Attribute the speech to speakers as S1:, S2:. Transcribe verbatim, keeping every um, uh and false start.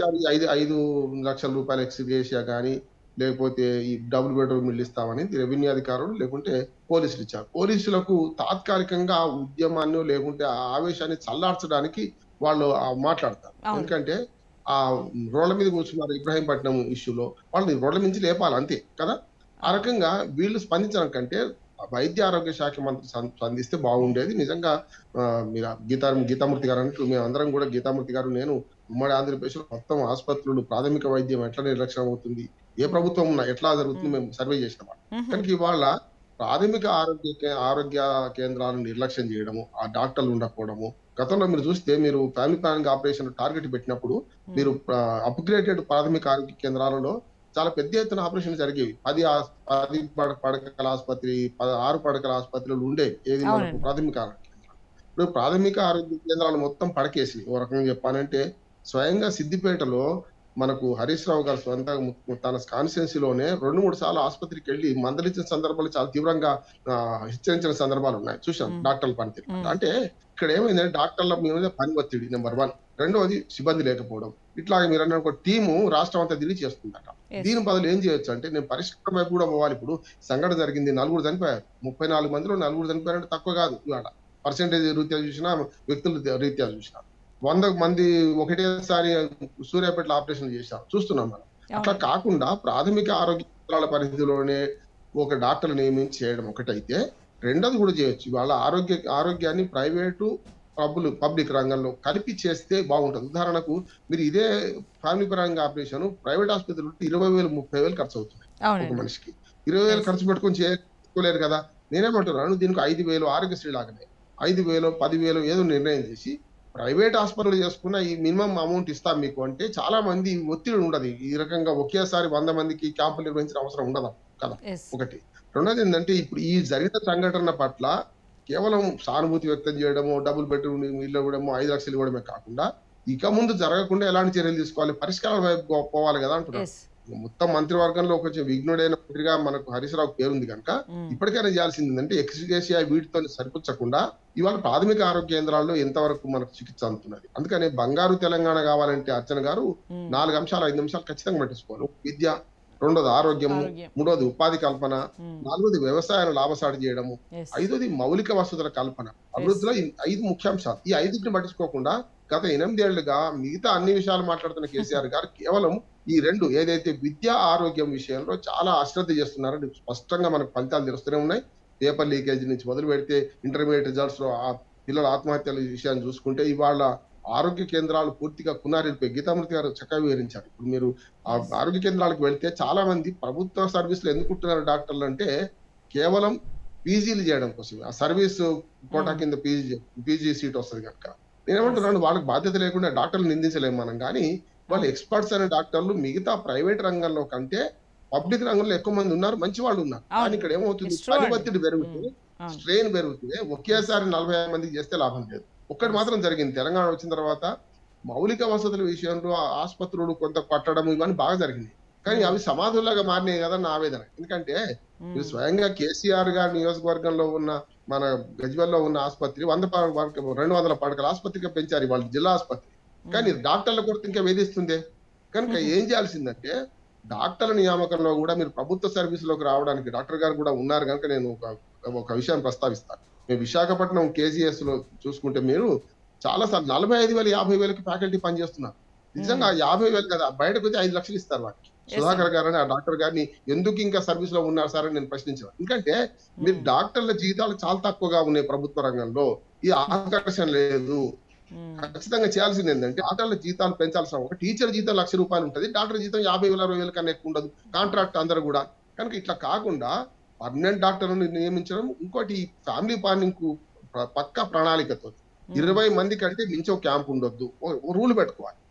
S1: ప్రతిసారి ఐదు ఐదు లక్షల రూపాయల ఎక్స్‌గ్రేషియా గాని, లేకపోతే ఈ డబుల్ బెడ్‌రూమ్ ఇల్లు ఇస్తామని రెవెన్యూ అధికారులు లేకుంటే పోలీసులు ఇచ్చారు. పోలీసులకు తాత్కాలికంగా ఆ ఉద్యమాన్నో లేకుంటే ఆ ఆవేశాన్ని చల్లార్చడానికి వాళ్ళు ఆహ్, మాట్లాడతారు.
S2: అవును.
S1: ఎందుకంటే ఆహ్, రోడ్ల మీద కూర్చున్నారు ఇబ్రాహీంపట్నం ఇష్యూలో. వాళ్ళని రోడ్ల మించి లేపాలి అంతే కదా! ఆ
S2: అవును.
S1: రకంగా వీళ్ళు స్పందించడం కంటే వైద్య ఆరోగ్య శాఖ మంత్రి సం స్పందిస్తే బాగుండేది. నిజంగా ఆహ్, మీరు గీతా గీతామూర్తి గారన్నట్టు మేమందరం గూడా గీతామూర్తి గారు, నేను ఉమ్మడి ఆంధ్రప్రదేశ్‌లో మొత్తం ఆసుపత్రులు, ప్రాథమిక వైద్యం ఎట్లా నిర్లక్ష్యం అవుతుంది? ఏ
S2: హ్మ్.
S1: ప్రభుత్వం ఉన్నా ఎట్లా జరుగుతుంది
S2: హ్మ్.
S1: మేము సర్వే చేసినమాట.
S2: హుహు.
S1: కనుక ఇవాళ ప్రాథమిక ఆరోగ్య కే ఆరోగ్య కేంద్రాలను నిర్లక్ష్యం చేయడము, ఆ డాక్టర్లు ఉండకపోవడము. గతంలో మీరు చూస్తే మీరు ఫ్యామిలీ ప్లానింగ్ ఆపరేషన్ టార్గెట్ పెట్టినప్పుడు
S2: హ్మ్.
S1: మీరు ఆహ్, అప్‌గ్రేడెడ్ ప్రాథమిక ఆరోగ్య కేంద్రాలలో చాలా పెద్ద ఎత్తున ఆపరేషన్‌లు జరిగేవి. పది ఆస్ పది పడ పడకల ఆసుపత్రి, ప ఆరు పడకల ఆసుపత్రులు ఉండేవి. ఏది మనకు
S2: అవునండి.
S1: ప్రాథమిక ఆరోగ్య కేంద్రాలు. ఇప్పుడు ప్రాథమిక ఆరోగ్య కేంద్రాలు మొత్తం పడకేసినాయి. ఓ రకంగా చెప్పాలంటే స్వయంగా సిద్దిపేటలో మనకు హరీష్ రావు గారు స్వంతంగా ము తన కాన్స్టిట్యుయెన్సీలోనే రెండు, మూడు సార్లు ఆసుపత్రికెళ్ళి మందలించిన సందర్భాలు చాలా తీవ్రంగా ఆహ్, హెచ్చరించిన సందర్భాలున్నాయి. చూశాం
S2: హ్మ్.
S1: డాక్టర్ల పనితీరు పట్ల.
S2: హ్మ్.
S1: అంటే ఇక్కడ ఏమైందంటే డాక్టర్ల మీద పని ఒత్తిడి నంబర్ ఒకటి. రెండోది సిబ్బంది లేకపోవడం. ఇట్లాగే మీరన్నట్టు ఒక టీము రాష్ట్రం అంతా తిరిగి చేస్తుందట.
S2: యెస్.
S1: దీని బదులు ఏం చేయొచ్చంటే నేను పరిష్కారం వైపు కూడా పోవాలి. ఇప్పుడు సంఘటన జరిగింది. నలుగురు చనిపోయారు. ముప్పై నాలుగు మందిలో నలుగురు చనిపోయారంటే తక్కువ కాదు ఇవాళ. పర్సెంటేజ్ రీత్యా చూసినా, వ్యక్తుల రీత్యా చూసినా. వంద మంది ఒకటేసారి సూర్యాపేటలో ఆపరేషన్‌లు చేశారు. చూస్తున్నాం మనం. అట్లా
S2: అవునండి.
S1: కాకుండా ప్రాథమిక ఆరోగ్య కేంద్రాల పరిధిలోనే ఒక డాక్టర్‌ని నియమించి చేయడం ఒకటైతే, రెండోది కూడా చేయొచ్చు. ఇవాళ ఆరోగ్య ఆరోగ్యాన్ని ప్రైవేటు, పబ్బులు పబ్లిక్ రంగంలో కలిపి చేస్తే బాగుంటది. ఉదాహరణకు మీరు ఇదే ఫ్యామిలీ పరంగా ఆపరేషన్ ప్రైవేట్ ఆసుపత్రులు ఇరవై వేలు, ముప్పై వేలు ఖర్చవుతుంది ఒక
S2: అవునండి.
S1: మనిషికి. ఇరవై వేలు
S2: యెస్.
S1: ఖర్చు పెట్టుకొని చేసుకోలేరు కదా! నేనేమంటున్నాను దీనికి ఐదు వేలు ఆరోగ్యశ్రీ లాగానే ఐదు వేలు, పది వేలు ఏదో నిర్ణయం చేసి ప్రైవేట్ హాస్పిటల్ చేసుకున్న ఈ మినిమమ్ అమౌంట్ ఇస్తాం మీకు అంటే చాలా మంది ఒత్తిడి ఉండదు. ఈ రకంగా ఒకేసారి వంద మందికి క్యాంపులు నిర్వహించిన అవసరం ఉండదు కదా!
S2: యెస్.
S1: ఒకటి. రెండోది ఏందంటే ఇప్పుడు ఈ జరిగిన సంఘటన పట్ల కేవలం సానుభూతి వ్యక్తం చేయడము, డబుల్ బెడ్‌రూమ్ ఇల్లు ఇవ్వడము, ఐదు లక్షలు ఇవ్వడమే కాకుండా, ఇక ముందు జరగకుండా ఎలాంటి చర్యలు తీసుకోవాలి? పరిష్కారాల వైపు పో పోవాలి గదా! అంటున్నాను.
S2: యెస్.
S1: మొత్తం మంత్రివర్గంలో కొంచెం విఘ్నుడైన మంత్రిగా మనకు హరీష్ రావు పేరుంది గనక,
S2: హ్మ్.
S1: ఇప్పటికైనా చేయాల్సింది ఏందంటే ఎక్స్‌గ్రేషియా వీటితోని సరిపుచ్చకుండా, ఇవాళ ప్రాథమిక ఆరోగ్య కేంద్రాల్లో ఎంతవరకు మనకు చికిత్స అందుతున్నది? అందుకనే బంగారు తెలంగాణ గావాలంటే అర్చన గారు
S2: హ్మ్.
S1: నాలుగు అంశాలు, ఐదు నిమిషాలు ఖచ్చితంగా పట్టించుకోవాలి. విద్య, రెండోది ఆరోగ్యము,
S2: ఆరోగ్యం.
S1: మూడోది ఉపాధి కల్పన,
S2: హ్మ్.
S1: నాలుగోది వ్యవసాయాన్ని లాభసాటి చేయడము,
S2: యెస్.
S1: ఐదోది మౌలిక వసతుల కల్పన.
S2: యెస్.
S1: అభివృద్ధిలో ఈ ఐదు ముఖ్యాంశాలు. ఈ ఐదింటిని పట్టించుకోకుండా గత ఎనిమిది ఏళ్లుగా మిగతా అన్ని విషయాలు మాట్లాడుతున్న కేసీఆర్ గారు కేవలం ఈ రెండు ఏదైతే విద్య, ఆరోగ్యం విషయంలో చాలా అశ్రద్ధ చేస్తున్నారని స్పష్టంగా మనకు ఫలితాలు తెలుస్తూనే ఉన్నాయి. పేపర్ లీకేజ్ నుంచి మొదలుపెడితే ఇంటర్మీడియేట్ రిజల్ట్స్‌లో ఆ పిల్లల ఆత్మహత్యల విషయాన్ని చూసుకుంటే ఇవాళ ఆరోగ్య కేంద్రాలు పూర్తిగా కునారిల్లిపోయాయి. గీతామూర్తి గారు చక్కగా వివరించారు. ఇప్పుడు మీరు ఆ
S2: యెస్.
S1: ఆరోగ్య కేంద్రాలకు వెళ్తే చాలా మంది ప్రభుత్వ సర్వీస్‌లో ఎందుకుంటున్నారు డాక్టర్లంటే కేవలం పీజీలు చేయడం కోసమే. ఆ సర్వీస్ కోటా
S2: హ్మ్.
S1: కింద పీజీ పీజీ సీట్ వస్తది గనక.
S2: యెస్.
S1: నేనేమంటున్నాను వాళ్ళకి బాధ్యత లేకుండా డాక్టర్‌ని నిందించలేము మనం గానీ, వాళ్ళు
S2: అవును.
S1: ఎక్స్‌పర్ట్స్ అనే డాక్టర్లు మిగతా ప్రైవేట్ రంగంలో కంటే పబ్లిక్ రంగంలో ఎక్కువ మంది ఉన్నారు. మంచి వాళ్ళు ఉన్నారు. కానీ
S2: అవును.
S1: ఇక్కడ ఏమవుతుంది
S2: ఇట్స్ ట్రూ
S1: పని
S2: అండి.
S1: ఒత్తిడి పెరిగితే,
S2: హ్మ్. అవును.
S1: స్ట్రెయిన్ పెరిగితే
S2: యెస్.
S1: ఒకేసారి నలభై ఐదు మందికి చేస్తే లాభం లేదు. ఒక్కటి
S2: యెస్.
S1: మాత్రం జరిగింది. తెలంగాణ వచ్చిన తర్వాత మౌలిక వసతుల విషయంలో ఆ ఆసుపత్రులు కొంత కట్టడం ఇవన్నీ బాగా జరిగినాయి. కానీ
S2: హ్మ్.
S1: అవి సమాధుల్లాగా మారినాయి గదా! నా ఆవేదన. ఎందుకంటే మీరు
S2: హ్మ్.
S1: స్వయంగా కేసీఆర్ గారి నియోజకవర్గంలో ఉన్న మన గజ్వేల్‌లో ఉన్న ఆసుపత్రి వంద ప పడక రెండు వందల పడకల ఆసుపత్రిగా పెంచారు ఇవాళ జిల్లా ఆసుపత్రి. కానీ
S2: హ్మ్.
S1: డాక్టర్ల కొరత ఇంకా వేధిస్తుందే. కనుక
S2: హుహు.
S1: ఏం చేయాల్సిందంటే డాక్టర్ల నియామకంలో గూడా మీరు ప్రభుత్వ సర్వీస్‌లోకి రావడానికి డాక్టర్ గారు కూడా ఉన్నారు గనుక నేను ఒక ఒక విషయాన్ని ప్రస్తావిస్తాను. మేము విశాఖపట్నం కేజీఎస్‌లో చూసుకుంటే మీరు చాలా సార్లు నలభై ఐదు వేలు, యాభై వేలకి ఫ్యాకల్టీ పనిచేస్తున్నారు. నిజంగా
S2: హ్మ్.
S1: యాభై వేలు కదా! బయటకొచ్చి ఐదు లక్షలు ఇస్తారు వారికి.
S2: యెస్ అండి.
S1: సుధాకర్ గారని ఆ డాక్టర్ గారిని ఎందుకు ఇంకా సర్వీస్‌లో ఉన్నారు సార్ అని నేను ప్రశ్నించాను. ఎందుకంటే మీరు
S2: హ్మ్.
S1: డాక్టర్ల జీతాలు చాలా తక్కువగా ఉన్నాయి ప్రభుత్వ రంగంలో. ఈ ఆకర్షణ లేదు.
S2: హ్మ్.
S1: ఖచ్చితంగా చేయాల్సిందేంటంటే డాక్టర్ల జీతాలు పెంచాల్సిన ఒక టీచర్ జీతం లక్ష రూపాయలు ఉంటది. డాక్టర్ జీతం యాభై వేలు, అరవై వేలు కన్నా ఎక్కువ ఉండదు. కాంట్రాక్ట్ అందరూ గూడా. కనుక ఇట్లా కాకుండా పర్మనెంట్ డాక్టర్‌లను నియమించడం. ఇంకోటి ఫ్యామిలీ ప్లానింగ్‌కు ప పక్కా ప్రణాళికతోని
S2: హ్మ్.
S1: ఇరవై మంది కంటే మించి ఒక క్యాంప్ ఉండొద్దు. ఓ ఓ రూల్ పెట్టుకోవాలి.